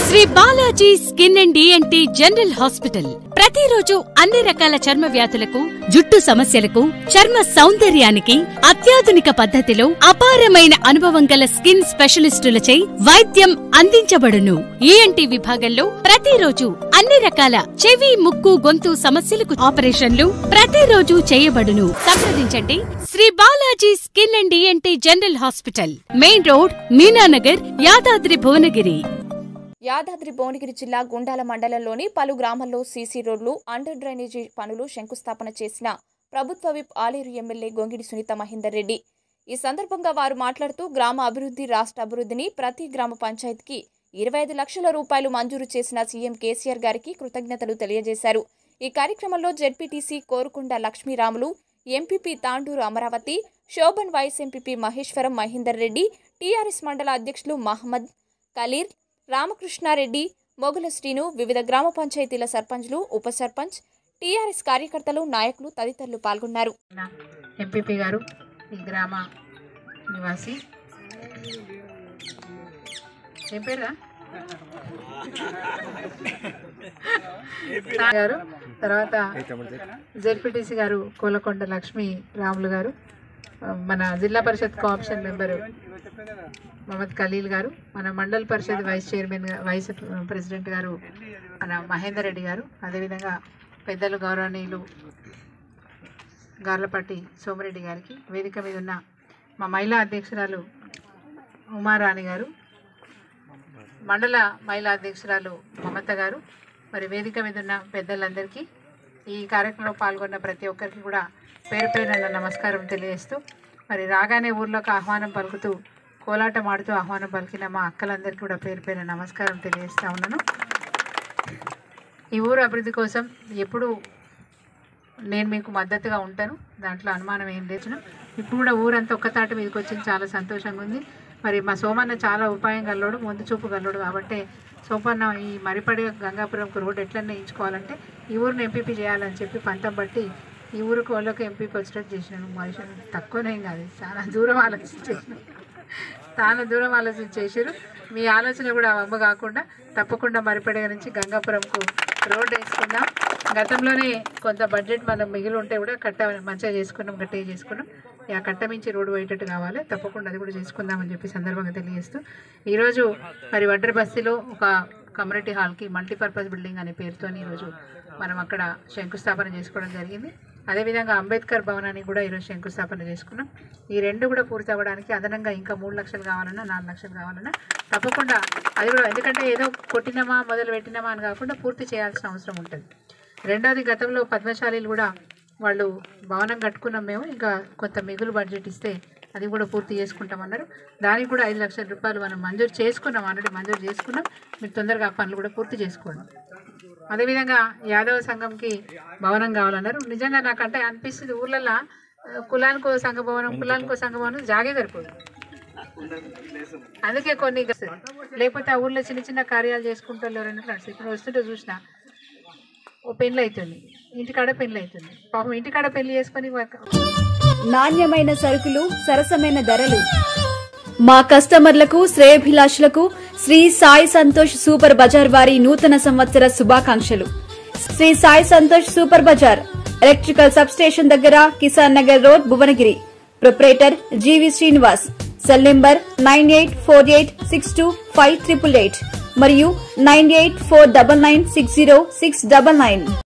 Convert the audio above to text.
Shri Balaji skin and ENT general hospital ప్రతిరోజు అన్ని రకాల చర్మ వ్యాధులకు, జుట్టు సమస్యలకు, చర్మ సౌందర్యానికి అత్యాధునిక పద్ధతిలో అపారమైన అనుభవం గల స్కిన్ స్పెషలిస్టులచే వైద్యం అందించబడును. ENT విభాగంలో ప్రతిరోజు అన్ని రకాల చెవి, ముక్కు, గొంతు సమస్యలకు ఆపరేషన్లు ప్రతిరోజు చేయబడును. సంప్రదించండి Shri Balaji skin and ENT general hospital, main road, Meenanagar, Yadadri Bhuvanagiri. Yadadri Bhuvanagiri జిల్లా గుండాల మండలంలోని పలు గ్రామాల్లో సీసీ రోడ్లు, అండర్ డ్రైనేజీ పనులు శంకుస్థాపన చేసిన ప్రభుత్వ విప్ ఆలేరు ఎమ్మెల్యే గొంగిడి సునీత మహేందర్ రెడ్డి. ఈ సందర్భంగా వారు మాట్లాడుతూ గ్రామ అభివృద్ధి, రాష్ట్ర అభివృద్ధిని ప్రతి గ్రామ పంచాయతీకి 25 లక్షల రూపాయలు మంజూరు చేసిన సీఎం కేసీఆర్ గారికి కృతజ్ఞతలు తెలియజేశారు. ఈ కార్యక్రమంలో ZPTC Korukonda Lakshmiramulu, MPP Tandur Amaravati, Shobhan vice MPP Maheshwaram Mahender Reddy, TRS మండల అధ్యక్షులు మహమ్మద్ కలీర్, రామకృష్ణారెడ్డి, మొగుల శ్రీను, వివిధ గ్రామ పంచాయతీల సర్పంచ్లు, ఉప సర్పంచ్, టీఆర్ఎస్ కార్యకర్తలు, నాయకులు తదితరులు పాల్గొన్నారు. ఎంపీపీ గారు, ఈ గ్రామ నివాసి గారు, తర్వాత జెడ్పీటీసీ గారు కోలకొండ లక్ష్మీ రాములు గారు, మన జిల్లా పరిషత్ కోఆప్షన్ మెంబరు మహమ్మద్ ఖలీల్ గారు, మన మండల పరిషత్ వైస్ ప్రెసిడెంట్ గారు మన మహేందర్ రెడ్డి గారు, అదేవిధంగా పెద్దలు గౌరవనీయులు గార్లపట్టి సోమిరెడ్డి గారికి, వేదిక మీద ఉన్న మా మహిళా అధ్యక్షురాలు ఉమారాణి గారు, మండల మహిళా అధ్యక్షురాలు మమత గారు, మరి వేదిక మీద ఉన్న పెద్దలందరికీ, ఈ కార్యక్రమంలో పాల్గొన్న ప్రతి ఒక్కరికి కూడా పేరు పేరున నమస్కారం తెలియజేస్తూ, మరి రాగానే ఊర్లోకి ఆహ్వానం పలుకుతూ కోలాటం ఆడుతూ ఆహ్వానం పలికిన మా అక్కలందరికీ కూడా పేరు పేరున నమస్కారం తెలియజేస్తూ ఉన్నాను. ఈ ఊరు అభివృద్ధి కోసం ఎప్పుడు నేను మీకు మద్దతుగా ఉంటాను, దాంట్లో అనుమానం ఏం లేదు. ఇప్పుడు కూడా ఊరంతా ఒక్కతాటి మీదకి వచ్చింది, చాలా సంతోషంగా ఉంది. మరి మా సోమన్న చాలా ఉపాయం గల్లోడు, ముందు చూపు గల్లోడు కాబట్టి సోమన్న ఈ మరిపడి గంగాపురంకు రోడ్డు ఎట్లన్నా వేయించుకోవాలంటే ఈ ఊరిని ఎంపీపీ చేయాలని చెప్పి పంతం బట్టి ఈ ఊరికి వాళ్ళకి ఎంపీపీ వచ్చేటట్టు చేసినాను. మనిషి తక్కువనేం కాదు, చాలా దూరం ఆలోచించేసారు. మీ ఆలోచన కూడా అమ్మ కాకుండా తప్పకుండా మరిపడగ నుంచి గంగాపురంకు రోడ్డు వేసుకున్నాం. గతంలోనే కొంత బడ్జెట్ మనం మిగిలి ఉంటే కూడా కట్ట మంచిగా చేసుకున్నాం, గట్టిగా చేసుకున్నాం. ఆ కట్ట మించి రోడ్డు పోయేటట్టు కావాలి, తప్పకుండా అది కూడా చేసుకుందామని చెప్పి సందర్భంగా తెలియజేస్తూ, ఈరోజు మరి వడ్డరి బస్తీలో ఒక కమ్యూనిటీ హాల్కి మల్టీపర్పస్ బిల్డింగ్ అనే పేరుతో ఈరోజు మనం అక్కడ శంకుస్థాపన చేసుకోవడం జరిగింది. అదేవిధంగా అంబేద్కర్ భవనానికి కూడా ఈరోజు శంకుస్థాపన చేసుకున్నాం. ఈ రెండు కూడా పూర్తి అవ్వడానికి అదనంగా ఇంకా 3 లక్షలు కావాలన్నా 4 లక్షలు కావాలన్నా తప్పకుండా అది కూడా, ఎందుకంటే ఏదో కొట్టినామా మొదలు పెట్టినామా అని కాకుండా పూర్తి చేయాల్సిన అవసరం ఉంటుంది. రెండవది, గతంలో పద్మశాలీలు కూడా వాళ్ళు భవనం కట్టుకున్నాం మేము, ఇంకా కొంత మిగులు బడ్జెట్ ఇస్తే అది కూడా పూర్తి చేసుకుంటామన్నారు. దానికి కూడా 5 లక్షల రూపాయలు మనం మంజూరు చేసుకున్నాం, ఆల్రెడీ మంజూరు చేసుకున్నాం. మీరు తొందరగా ఆ పనులు కూడా పూర్తి చేసుకోండి. అదేవిధంగా యాదవ సంఘంకి భవనం కావాలన్నారు. నిజంగా నాకంటే అనిపిస్తుంది, ఊర్లలో కులానికో సంఘ భవనం, కులానికో సంఘ భవనం జాగే సరిపోదు. అందుకే కొన్ని, లేకపోతే ఆ ఊర్లో చిన్న చిన్న కార్యాలు చేసుకుంటారు ఎవరైనా ఫ్రెండ్స్. ఇప్పుడు వస్తుంటే చూసిన ఓ పెళ్ళి అవుతుంది, ఇంటికాడ పెళ్ళి అవుతుంది, పాపం ఇంటికాడ పెళ్లి చేసుకుని నాణ్యమైన సరుకులు, సరసమైన ధరలు. మా కస్టమర్లకు, శ్రేయోభిలాషులకు శ్రీ సాయి సంతోష్ సూపర్ బజార్ వారి నూతన సంవత్సర శుభాకాంక్షలు. Shri Sai Santosh super bazaar, electrical sub station దగ్గర, Kisan Nagar road, Bhuvanagiri. Proprietor G V Srinivas. Cell number 9848625888 మరియు 9849960699.